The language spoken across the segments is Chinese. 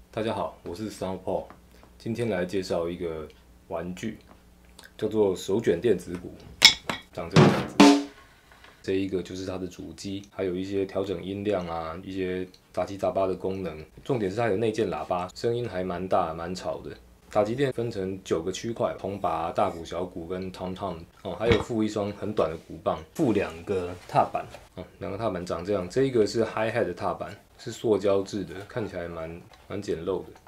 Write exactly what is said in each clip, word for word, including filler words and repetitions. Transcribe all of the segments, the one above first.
大家好，我是 Sound Paul， 今天来介绍一个玩具，叫做手卷电子鼓，长这个样子。这一个就是它的主机，还有一些调整音量啊，一些杂七杂八的功能。重点是它有内建喇叭，声音还蛮大、蛮吵的。打击垫分成九个区块，铜拔、大鼓、小鼓跟 tom tom 哦，还有附一双很短的鼓棒，附两个踏板哦，两个踏板长这样。这一个是 hi hat 的踏板，是塑胶制的，看起来蛮蛮简陋的。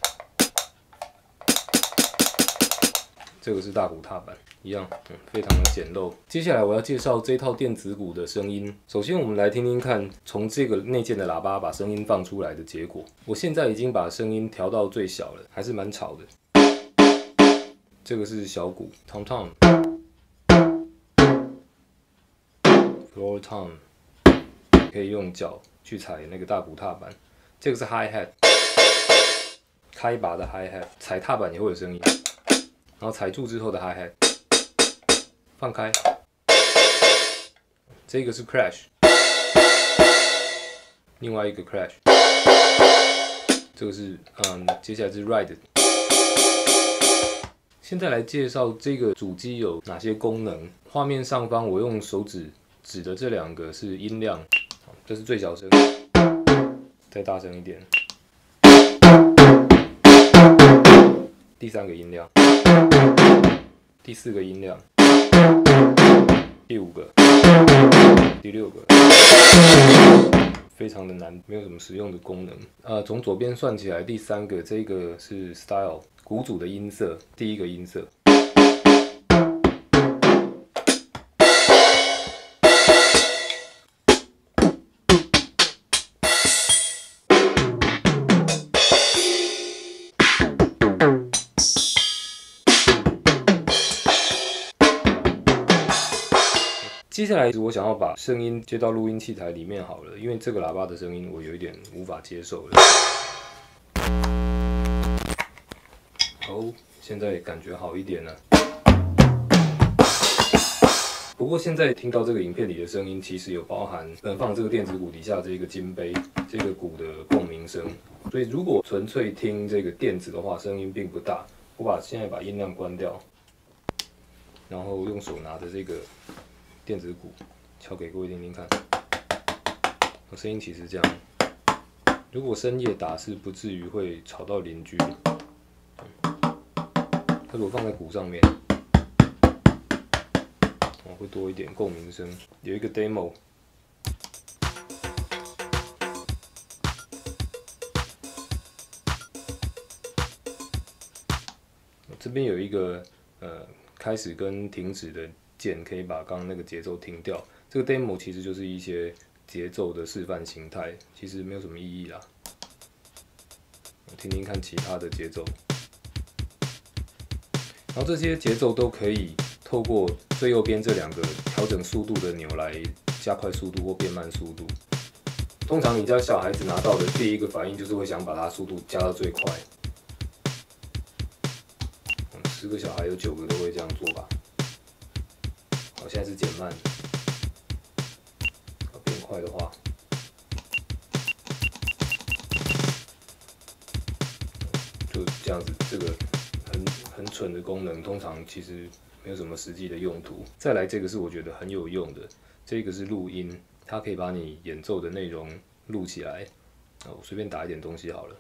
这个是大鼓踏板，一样，嗯，非常的简陋。接下来我要介绍这套电子鼓的声音。首先，我们来听听看，从这个内建的喇叭把声音放出来的结果。我现在已经把声音调到最小了，还是蛮吵的。这个是小鼓 ，tom tom，floor tom， 可以用脚去踩那个大鼓踏板。这个是 hi hat， 开拔的 hi hat， 踩踏板也会有声音。然后踩住之后的 hi hat， 放开，这个是 crash， 另外一个 crash， 这个是嗯，接下来是 ride。现在来介绍这个主机有哪些功能。画面上方我用手指指的这两个是音量，这是最小声，再大声一点，第三个音量。第四个音量，第五个，第六个，非常的难，没有什么实用的功能。呃，从左边算起来，第三个这个是 style 鼓组的音色，第一个音色。接下来我想要把声音接到录音器材里面好了，因为这个喇叭的声音我有一点无法接受了。哦，现在感觉好一点了。不过现在听到这个影片里的声音，其实有包含呃放这个电子鼓底下这个金杯这个鼓的共鸣声，所以如果纯粹听这个电子的话，声音并不大。我把现在把音量关掉，然后用手拿着这个电子鼓敲给各位听听看，声音其实这样。如果深夜打是不至于会吵到邻居，它如果放在鼓上面，哦，会多一点共鸣声。有一个 demo， 这边有一个呃开始跟停止的键，可以把刚刚那个节奏停掉。这个 demo 其实就是一些节奏的示范形态，其实没有什么意义啦。听听看其他的节奏，然后这些节奏都可以透过最右边这两个调整速度的钮来加快速度或变慢速度。通常你家小孩子拿到的第一个反应就是会想把它速度加到最快。十个小孩有九个都会这样做吧。好，现在是减慢，变快的话，就这样子。这个很很蠢的功能，通常其实没有什么实际的用途。再来，这个是我觉得很有用的，这个是录音，它可以把你演奏的内容录起来。我随便打一点东西好了。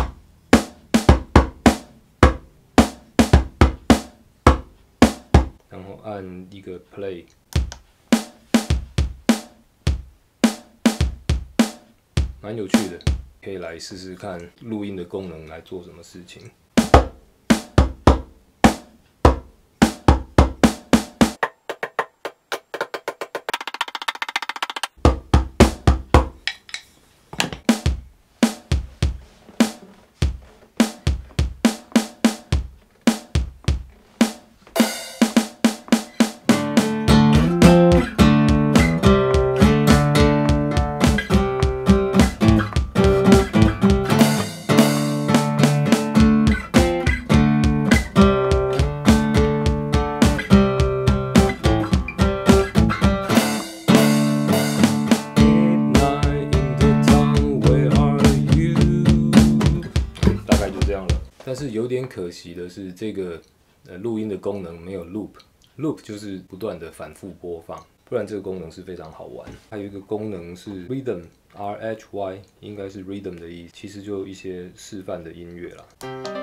然后按一个 play， 蛮有趣的，可以来试试看录音的功能来做什么事情。 但是有点可惜的是，这个呃录音的功能没有 loop，loop 就是不断的反复播放，不然这个功能是非常好玩。还有一个功能是 rhythm，R H Y 应该是 rhythm 的意思，其实就一些示范的音乐啦。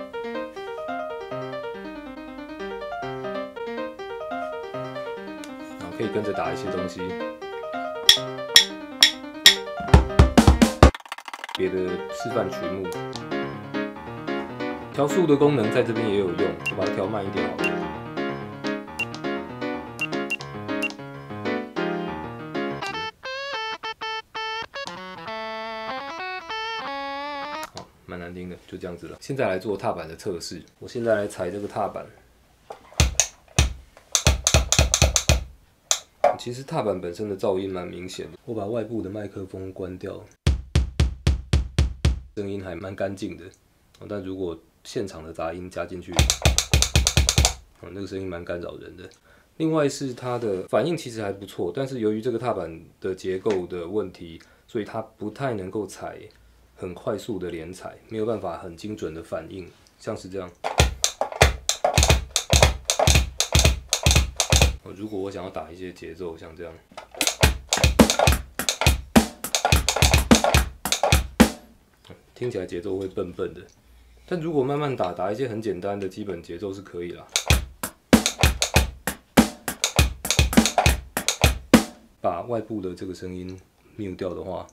然后可以跟着打一些东西。别的示范曲目，调速的功能在这边也有用，我把它调慢一点好了。好，蛮难听的，就这样子了。现在来做踏板的测试，我现在来踩这个踏板。其实踏板本身的噪音蛮明显的，我把外部的麦克风关掉。声音还蛮干净的，但如果现场的杂音加进去，那个声音蛮干扰人的。另外是它的反应其实还不错，但是由于这个踏板的结构的问题，所以它不太能够踩很快速的连踩，没有办法很精准的反应，像是这样。如果我想要打一些节奏，像这样。听起来节奏会笨笨的，但如果慢慢打，打一些很简单的基本节奏是可以啦。把外部的这个声音 mute 掉的话，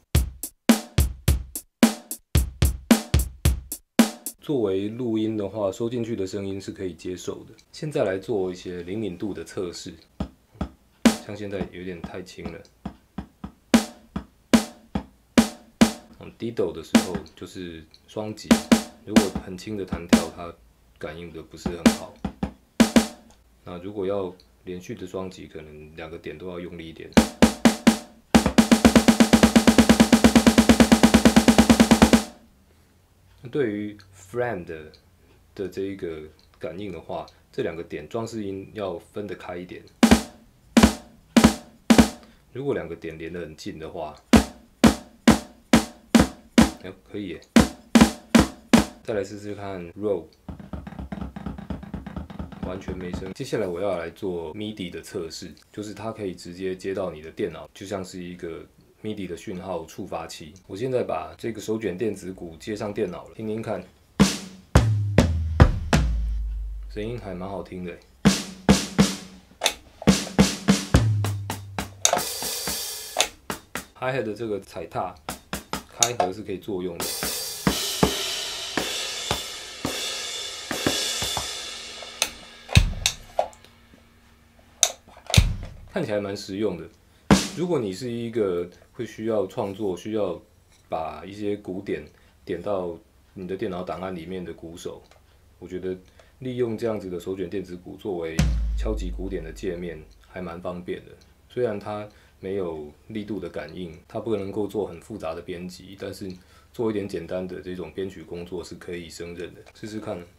作为录音的话，收进去的声音是可以接受的。现在来做一些灵敏度的测试，像现在有点太轻了。低抖的时候就是双击，如果很轻的弹跳，它感应的不是很好。那如果要连续的双击，可能两个点都要用力一点。对于 frame 的的这一个感应的话，这两个点装饰音要分得开一点。如果两个点连得很近的话，哎，可以耶。再来试试看 roll， 完全没声。接下来我要来做 M I D I 的测试，就是它可以直接接到你的电脑，就像是一个 M I D I 的讯号触发器。我现在把这个手卷电子鼓接上电脑了，听听看，声音还蛮好听的耶。Hi-hat 的这个踩踏开合是可以作用的。看起来蛮实用的。如果你是一个会需要创作、需要把一些鼓点点到你的电脑档案里面的鼓手，我觉得利用这样子的手卷电子鼓作为敲击鼓点的界面，还蛮方便的。虽然它没有力度的感应，它不能够做很复杂的编辑，但是做一点简单的这种编曲工作是可以胜任的。试试看。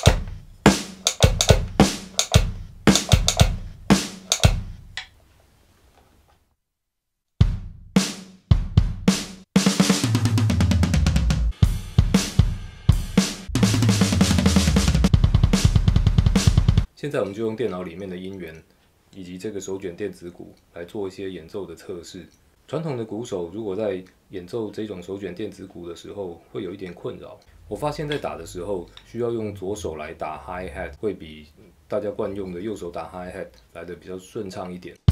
现在我们就用电脑里面的音源，以及这个手卷电子鼓来做一些演奏的测试。传统的鼓手如果在演奏这种手卷电子鼓的时候，会有一点困扰。我发现，在打的时候需要用左手来打 Hi-hat， 会比大家惯用的右手打 Hi-hat 来的比较顺畅一点。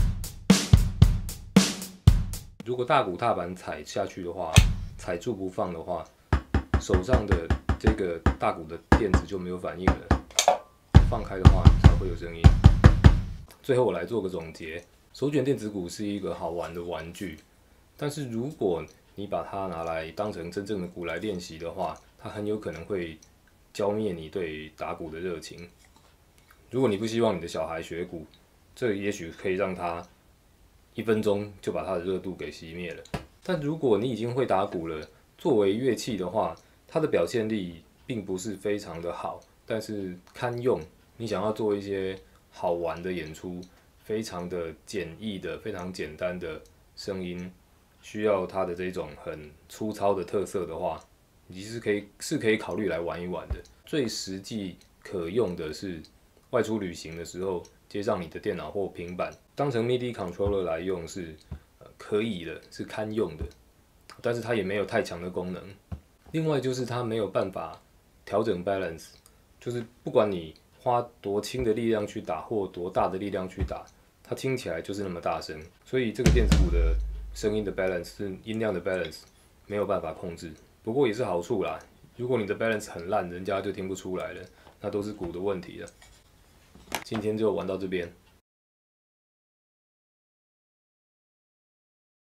如果大鼓踏板踩下去的话，踩住不放的话，手上的这个大鼓的电子就没有反应了。放开的话才会有声音。最后我来做个总结，手卷电子鼓是一个好玩的玩具，但是如果你把它拿来当成真正的鼓来练习的话，它很有可能会浇灭你对打鼓的热情。如果你不希望你的小孩学鼓，这也许可以让他一分钟就把他的热度给熄灭了。但如果你已经会打鼓了，作为乐器的话，它的表现力并不是非常的好，但是堪用。你想要做一些好玩的演出，非常的简易的、非常简单的声音，需要它的这种很粗糙的特色的话， 你其实可以是可以考虑来玩一玩的。最实际可用的是外出旅行的时候，接上你的电脑或平板，当成 M I D I controller 来用是、呃、可以的，是堪用的，但是它也没有太强的功能。另外就是它没有办法调整 balance， 就是不管你花多轻的力量去打或多大的力量去打，它听起来就是那么大声，所以这个电子鼓的声音的 balance 是音量的 balance 没有办法控制。不过也是好处啦，如果你的 balance 很烂，人家就听不出来了，那都是鼓的问题了。今天就玩到这边。